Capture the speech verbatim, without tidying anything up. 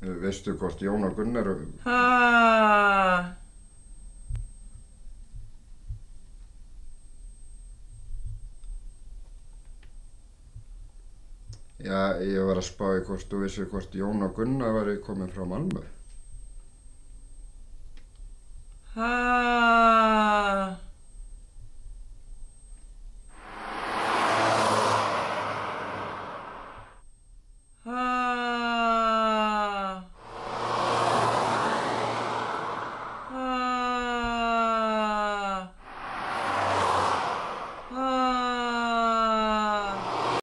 Veistu hvort Jón og Gunnar... Ha. Já, ég var að spá í hvort þú vissi hvort Jón og Gunnar væri komin frá Malmö. Ha.